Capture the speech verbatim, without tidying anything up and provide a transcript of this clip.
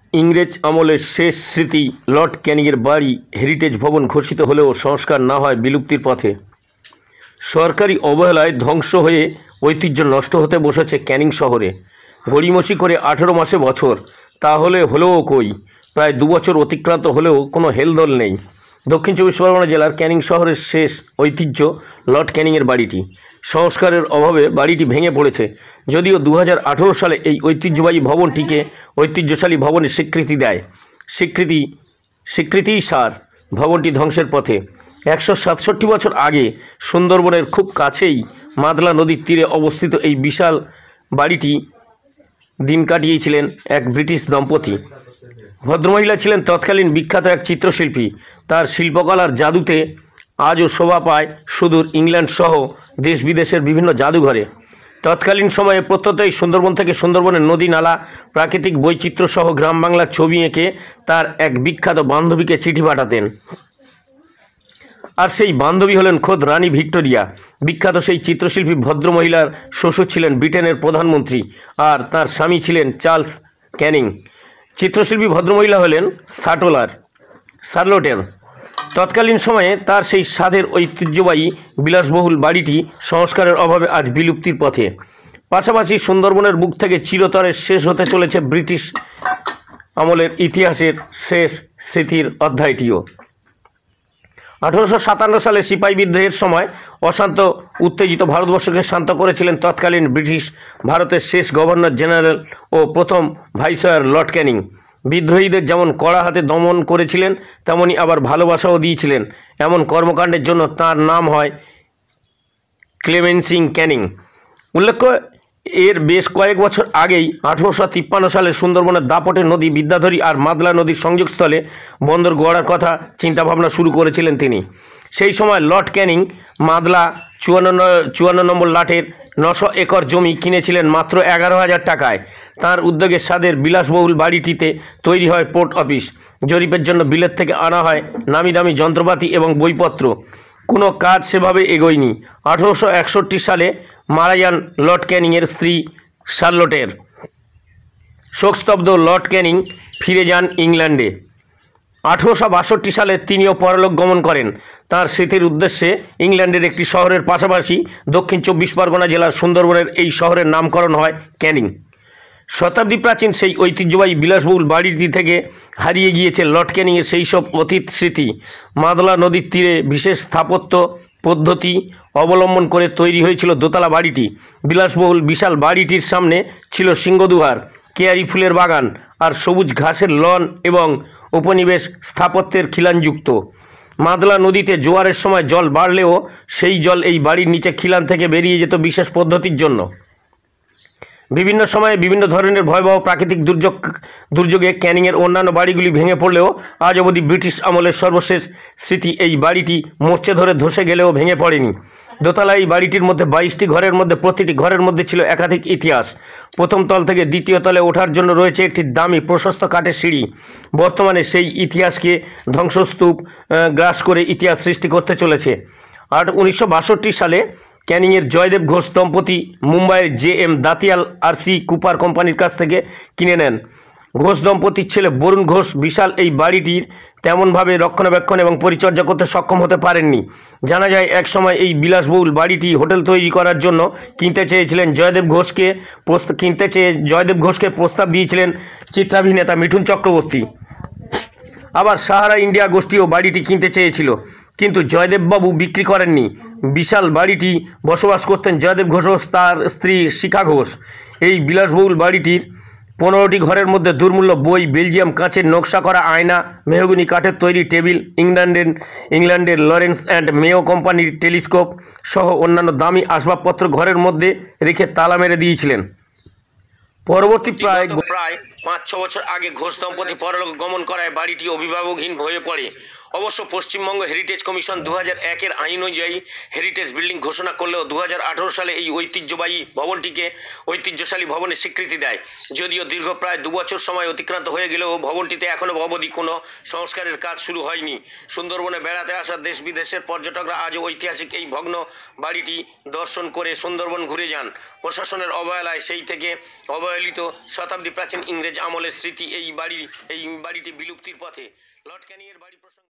ইংরেজ আমলের শেষ স্মৃতি লর্ড ক্যানিংয়ের বাড়ি হেরিটেজ ভবন ঘোষিত হলেও সংস্কার না হয় বিলুপ্তির পথে। সরকারি অবহেলায় ধ্বংস হয়ে ঐতিহ্য নষ্ট হতে বসেছে ক্যানিং শহরে। গড়িমসি করে আঠেরো মাসে বছর, তাহলে হলেও কই প্রায় দু বছর অতিক্রান্ত হলেও কোনো হেলদোল নেই। দক্ষিণ চব্বিশ পরগনা জেলার ক্যানিং শহরের শেষ ঐতিহ্য লর্ড ক্যানিংয়ের বাড়িটি। সংস্কারের অভাবে বাড়িটি ভেঙে পড়েছে। যদিও দু হাজার আঠেরো সালে এই ঐতিহ্যবাহী ভবনটিকে ঐতিহ্যশালী ভবনের স্বীকৃতি দেয়। স্বীকৃতি স্বীকৃতিই সার ভবনটি ধ্বংসের পথে। একশো সাতষট্টি বছর আগে সুন্দরবনের খুব কাছেই মাদলা নদীর তীরে অবস্থিত এই বিশাল বাড়িটি দিন কাটিয়েছিলেন এক ব্রিটিশ দম্পতি। ভদ্রমহিলা ছিলেন তৎকালীন বিখ্যাত এক চিত্রশিল্পী। তার শিল্পকলার জাদুতে আজও শোভা পায় সুদূর ইংল্যান্ড সহ দেশ বিদেশের বিভিন্ন জাদুঘরে। তৎকালীন সময়ে প্রত্যেকই সুন্দরবন থেকে সুন্দরবনের নদী নালা, প্রাকৃতিক বৈচিত্র্য সহ গ্রাম বাংলার ছবি এঁকে তার এক বিখ্যাত বান্ধবীকে চিঠি পাঠাতেন। আর সেই বান্ধবী হলেন খোদ রানী ভিক্টোরিয়া। বিখ্যাত সেই চিত্রশিল্পী ভদ্রমহিলার শ্বশুর ছিলেন ব্রিটেনের প্রধানমন্ত্রী, আর তার স্বামী ছিলেন চার্লস ক্যানিং। চিত্রশিল্পী ভদ্রমহিলা হলেন শাটলার শার্লটের। তৎকালীন সময়ে তার সেই স্বাদের ঐতিহ্যবাহী বিলাসবহুল বাড়িটি সংস্কারের অভাবে আজ বিলুপ্তির পথে। পাশাপাশি সুন্দরবনের বুক থেকে চিরতরে শেষ হতে চলেছে ব্রিটিশ আমলের ইতিহাসের শেষ স্মৃতির অধ্যায়টিও। আঠারোশো সাতান্ন সালে সিপাহী বিদ্রোহের সময় অশান্ত উত্তেজিত ভারতবর্ষকে শান্ত করেছিলেন তৎকালীন ব্রিটিশ ভারতের শেষ গভর্নর জেনারেল ও প্রথম ভাইসরয় লর্ড ক্যানিং। বিদ্রোহীদের যেমন কড়া হাতে দমন করেছিলেন, তেমনি আবার ভালোবাসাও দিয়েছিলেন। এমন কর্মকাণ্ডের জন্য তার নাম হয় ক্লেমেন্সি ক্যানিং। উল্লেখ্য, এর বেশ কয়েক বছর আগেই আঠারোশো তিপ্পান্ন সালে সুন্দরবনের দাপটের নদী বিদ্যাধরী আর মাদলা নদীর সংযোগস্থলে বন্দর গড়ার কথা চিন্তাভাবনা শুরু করেছিলেন তিনি। সেই সময় লর্ড ক্যানিং মাদলা চুয়ান্ন চুয়ান্ন নম্বর লাটের নশো একর জমি কিনেছিলেন মাত্র এগারো হাজার টাকায়। তাঁর উদ্যোগে স্বাদের বিলাসবহুল বাড়িটিতে তৈরি হয় পোর্ট অফিস। জরিপের জন্য বিলেত থেকে আনা হয় নামি দামি যন্ত্রপাতি এবং বইপত্র। কোনো কাজ সেভাবে এগোয়নি। আঠেরোশো একষট্টি সালে মারা যান লর্ড ক্যানিংয়ের স্ত্রী শার্লটের। শোকস্তব্ধ লর্ড ক্যানিং ফিরে যান ইংল্যান্ডে। আঠেরোশো বাষট্টি সালে তিনিও পরলোক গমন করেন। তাঁর স্মৃতির উদ্দেশ্যে ইংল্যান্ডের একটি শহরের পাশাপাশি দক্ষিণ চব্বিশ পরগনা জেলার সুন্দরবনের এই শহরের নামকরণ হয় ক্যানিং। শতাব্দী প্রাচীন সেই ঐতিহ্যবাহী বিলাসবহুল বাড়িটি থেকে হারিয়ে গিয়েছে লর্ড ক্যানিংয়ের সেই সব অতীত স্মৃতি। মাদলা নদীর তীরে বিশেষ স্থাপত্য পদ্ধতি অবলম্বন করে তৈরি হয়েছিল দোতলা বাড়িটি। বিলাসবহুল বিশাল বাড়িটির সামনে ছিল সিংহদুয়ার, কেয়ারি ফুলের বাগান আর সবুজ ঘাসের লন এবং উপনিবেশ স্থাপত্যের খিলানযুক্ত। মাদলা নদীতে জোয়ারের সময় জল বাড়লেও সেই জল এই বাড়ির নিচে খিলান থেকে বেরিয়ে যেত বিশেষ পদ্ধতির জন্য। বিভিন্ন সময়ে বিভিন্ন ধরনের ভয়াবহ প্রাকৃতিক দুর্যোগ দুর্যোগে ক্যানিংয়ের অন্যান্য বাড়িগুলি ভেঙে পড়লেও আজ অবধি ব্রিটিশ আমলের সর্বশেষ স্মৃতি এই বাড়িটি মোর্চে ধরে ধসে গেলেও ভেঙে পড়েনি। দোতলা এই বাড়িটির মধ্যে বাইশটি ঘরের মধ্যে প্রতিটি ঘরের মধ্যে ছিল একাধিক ইতিহাস। প্রথম তল থেকে দ্বিতীয় তলে ওঠার জন্য রয়েছে একটি দামি প্রশস্ত কাঠের সিঁড়ি। বর্তমানে সেই ইতিহাসকে ধ্বংসস্তূপ গ্রাস করে ইতিহাস সৃষ্টি করতে চলেছে। আর উনিশশো বাষট্টি সালে ক্যানিংয়ের জয়দেব ঘোষ দম্পতি মুম্বাইয়ের জে এম দাতিয়াল আর সি কুপার কোম্পানির কাছ থেকে কিনে নেন। ঘোষ দম্পতির ছেলে বরুণ ঘোষ বিশাল এই বাড়িটির তেমনভাবে রক্ষণাবেক্ষণ এবং পরিচর্যা করতে সক্ষম হতে পারেননি। জানা যায় একসময় এই বিলাসবহুল বাড়িটি হোটেল তৈরি করার জন্য কিনতে চেয়েছিলেন জয়দেব ঘোষকে কিনতে চেয়ে জয়দেব ঘোষকে প্রস্তাব দিয়েছিলেন চিত্রাভিনেতা মিঠুন চক্রবর্তী। আবার সাহারা ইন্ডিয়া গোষ্ঠীও বাড়িটি কিনতে চেয়েছিল, কিন্তু জয়দেববাবু বিক্রি করেননি। বিশাল বাড়িটি বসবাস করতেন জয়দেব ঘোষ ও তার স্ত্রী শিখা ঘোষ। এই বিলাসবহুল বাড়িটির পনেরোটি ঘরের মধ্যে দুর্মূল্য বই, বেলজিয়াম কাঁচের নকশা করা আয়না, মেহগনি কাঠের তৈরি টেবিল, ইংল্যান্ডের ইংল্যান্ডের লরেন্স অ্যান্ড মেও কোম্পানির টেলিস্কোপ সহ অন্যান্য দামি আসবাবপত্র ঘরের মধ্যে রেখে তালা মেরে দিয়েছিলেন। পরবর্তী প্রায় প্রায় পাঁচ ছ বছর আগে ঘোষ দম্পতি পরলোক গমন করায় বাড়িটি অভিভাবকহীন হয়ে পড়ে। অবশ্য পশ্চিমবঙ্গ হেরিটেজ কমিশন দু হাজার একের আইন অনুযায়ী হেরিটেজ বিল্ডিং ঘোষণা করলেও দু হাজার আঠারো সালে এই ঐতিহ্যবাহী ভবনটিকে ঐতিহ্যশালী ভবনে স্বীকৃতি দেয়। যদিও দীর্ঘ প্রায় দু বছর সময় অতিক্রান্ত হয়ে গেলেও ভবনটিতে এখনও অবধি কোনো সংস্কারের কাজ শুরু হয়নি। সুন্দরবনে বেড়াতে আসা দেশ বিদেশের পর্যটকরা আজও ঐতিহাসিক এই ভগ্ন বাড়িটি দর্শন করে সুন্দরবন ঘুরে যান। প্রশাসনের অবহেলায় সেই থেকে অবহেলিত শতাব্দী প্রাচীন ইংরেজ আমলের স্মৃতি এই বাড়ি এই বাড়িটি বিলুপ্তির পথে। লর্ড ক্যানিংয়ের বাড়ি প্রসঙ্গে